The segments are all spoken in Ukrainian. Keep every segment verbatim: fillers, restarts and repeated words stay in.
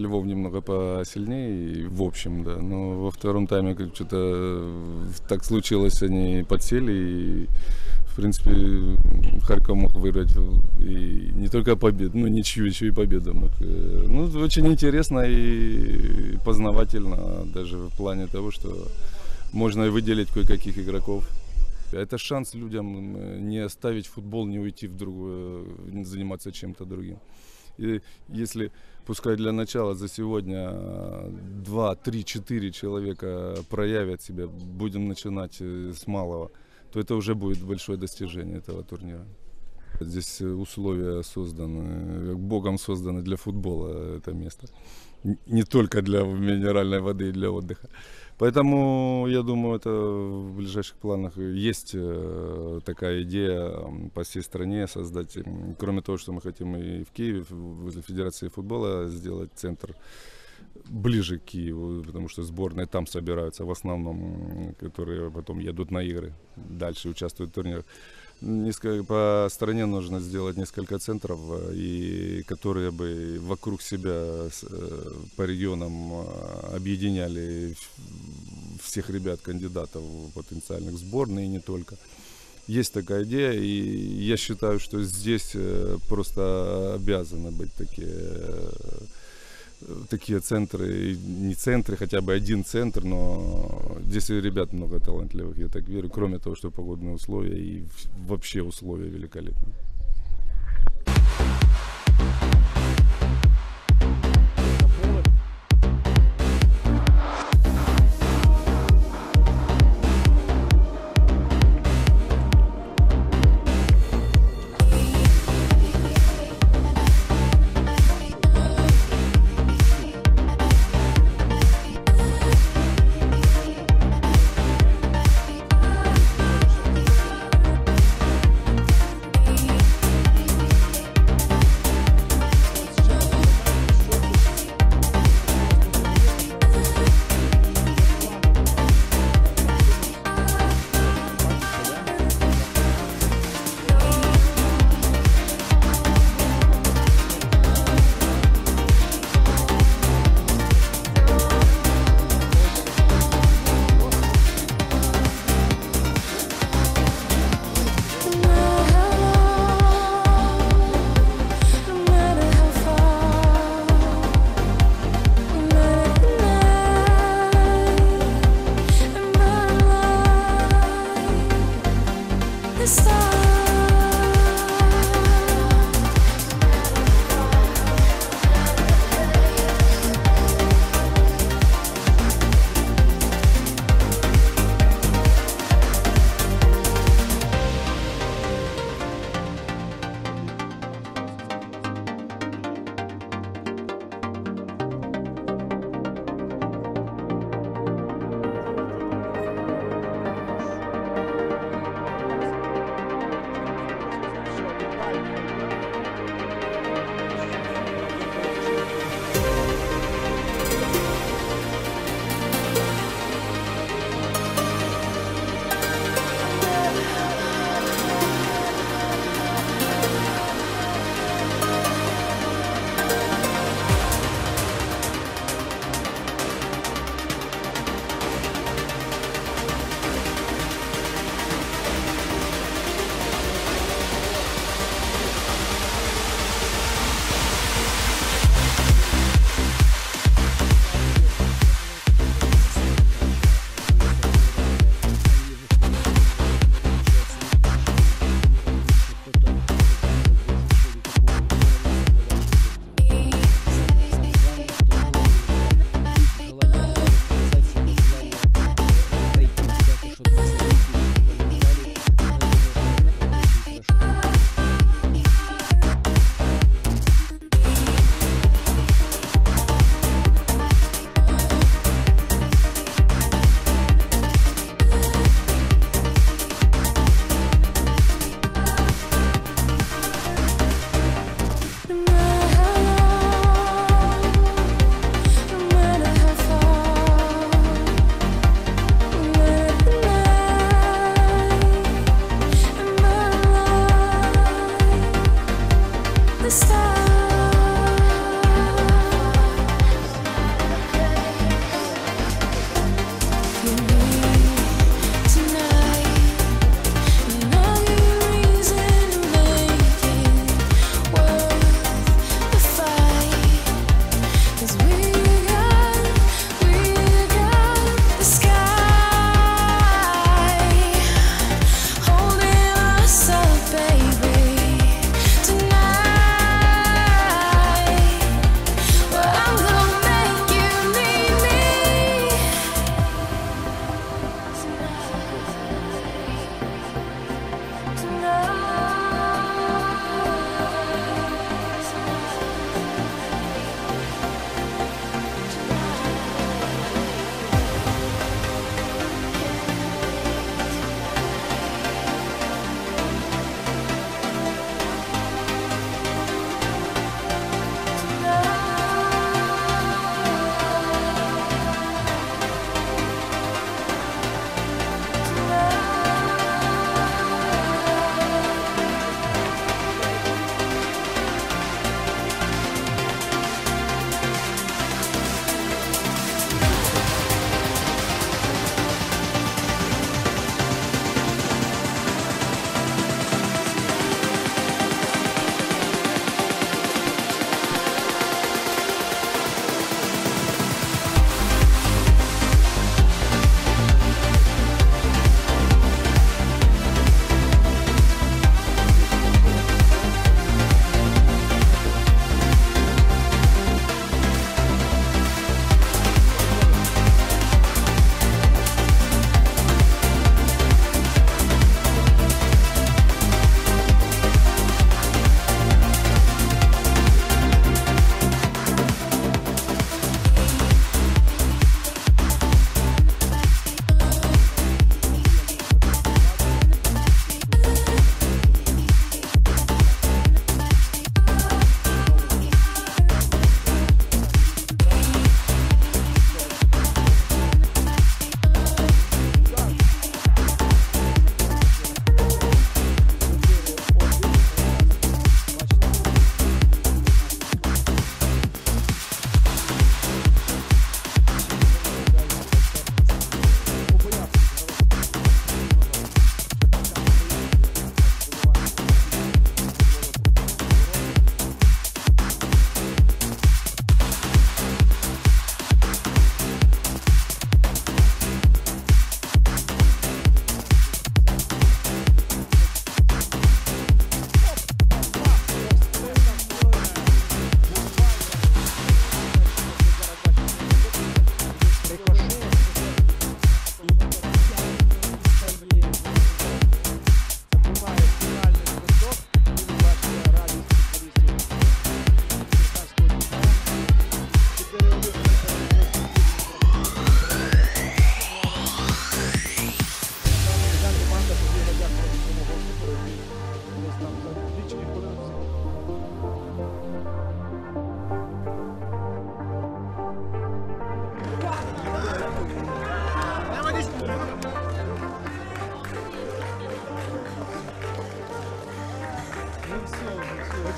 Львов немного посильнее, в общем, да. Но во втором тайме как что-то так случилось, они подсели. И, в принципе, Харьков мог выиграть и не только победу, но ничью, еще и победу мог. Ну, очень интересно и познавательно, даже в плане того, что можно выделить кое-каких игроков. Это шанс людям не оставить футбол, не уйти в другую, не заниматься чем-то другим. И если, пускай для начала за сегодня два, три, четыре человека проявят себя, будем начинать с малого, то это уже будет большое достижение этого турнира. Здесь условия созданы, Богом созданы для футбола это место. Не только для минеральной воды и для отдыха. Поэтому, я думаю, это в ближайших планах есть такая идея по всей стране создать. Кроме того, что мы хотим и в Киеве, возле Федерации футбола, сделать центр ближе к Киеву, потому что сборные там собираются в основном, которые потом едут на игры, дальше участвуют в турнирах. Несколько, по стране нужно сделать несколько центров, и которые бы вокруг себя по регионам объединяли всех ребят, кандидатов потенциальных сборных и не только. Есть такая идея, и я считаю, что здесь просто обязаны быть такие, такие центры, не центры, хотя бы один центр, но здесь и ребят много талантливых, я так верю, кроме того, что погодные условия и вообще условия великолепные.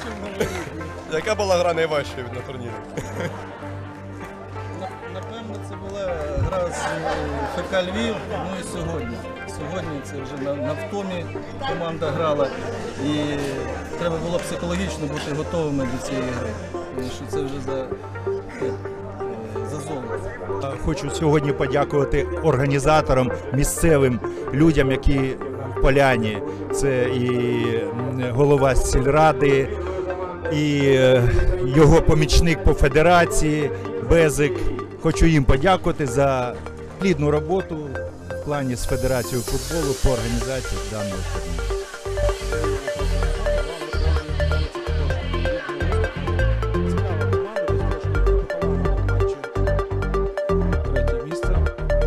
Яка була гра найважча на турнірі? Напевно, це була гра з ФК Львів, ну і сьогодні. Сьогодні це вже на, на втомі команда грала, і треба було психологічно бути готовими до цієї гри, тому що це вже за, за золото. Хочу сьогодні подякувати організаторам, місцевим людям, які в Поляні. Це і голова сільради, і його помічник по федерації Безик. Хочу їм подякувати за плідну роботу в плані з Федерацією футболу по організації даного турніру. Третє місце.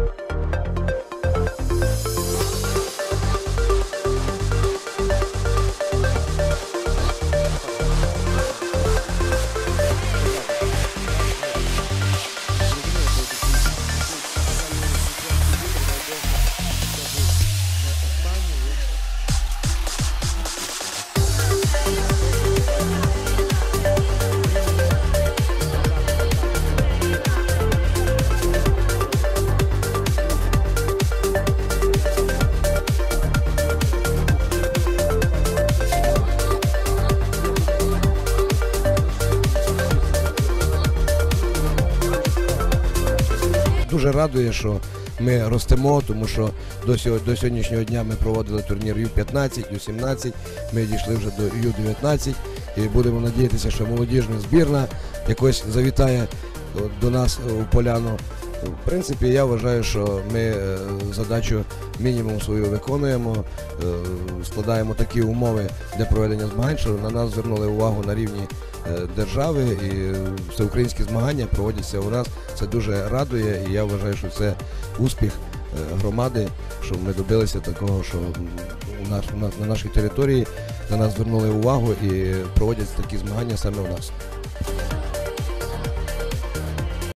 Дуже радує, що ми ростемо, тому що до, сього, до сьогоднішнього дня ми проводили турнір ю п'ятнадцять, ю сімнадцять, ми дійшли вже до ю дев'ятнадцять і будемо надіятися, що молодіжна збірна якось завітає до нас у Поляну. В принципі, я вважаю, що ми задачу мінімум свою виконуємо, складаємо такі умови для проведення змагань, що на нас звернули увагу на рівні держави, і всеукраїнські змагання проводяться у нас. Це дуже радує, і я вважаю, що це успіх громади, що ми добилися такого, що у нас, у нас на нашій території на нас звернули увагу і проводяться такі змагання саме у нас.